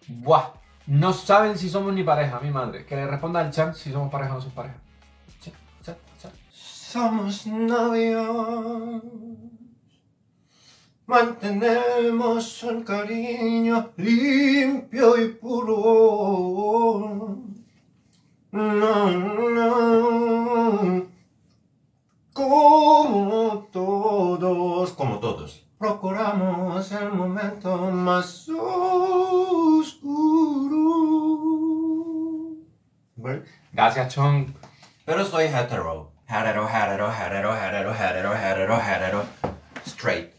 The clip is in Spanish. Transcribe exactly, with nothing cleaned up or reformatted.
Buah, no saben si somos ni pareja, mi madre. Que le responda al chat si somos pareja o no somos pareja. Chat, chat, chat. Somos novios. Mantenemos un cariño limpio y puro. No, no. Como todos, como todos. Procuramos el momento más oscuro. ¿Vale? Gracias, Chon. Pero soy hetero. Hetero, hetero, hetero, hetero, hetero, hetero, hetero. Straight.